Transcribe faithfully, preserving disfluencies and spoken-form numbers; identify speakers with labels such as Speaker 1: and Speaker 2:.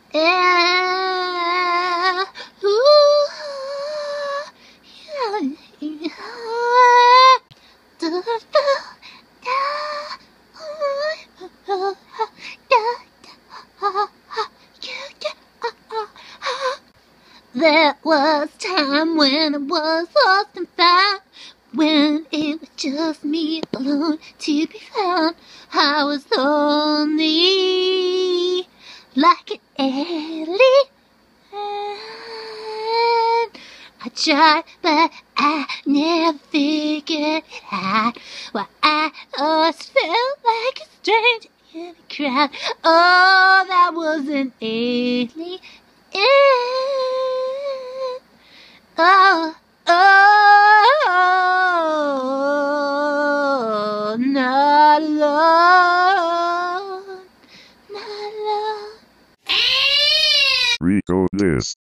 Speaker 1: Yeah. Ooh. There was time when I was lost and found, when it was just me alone to be found. I was lonely, like an alien. I tried, but I never figured it out. Why I always felt like a stranger in a crowd. Oh, that was an alien. Oh, oh, not alone, not alone.
Speaker 2: Record this.